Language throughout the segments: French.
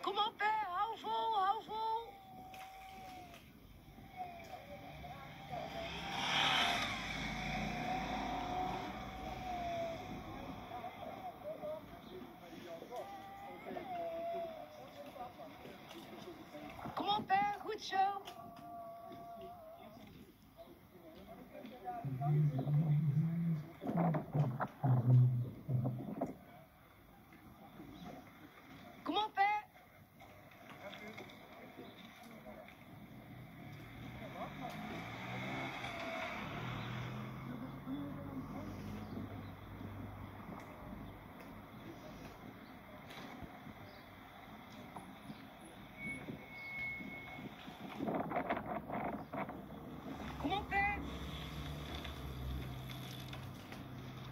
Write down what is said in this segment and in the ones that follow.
Comment faire? Hou vol, hou vol. Comment faire? Goed zo. Comment faire? Comment faire?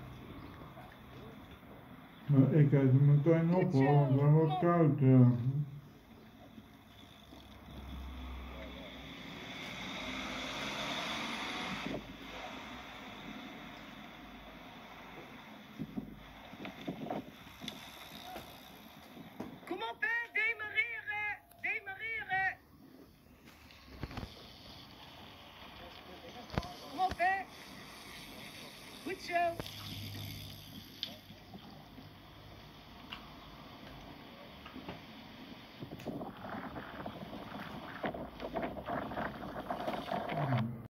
Nou, ik eet hem meteen op hoor, want hij wordt koud.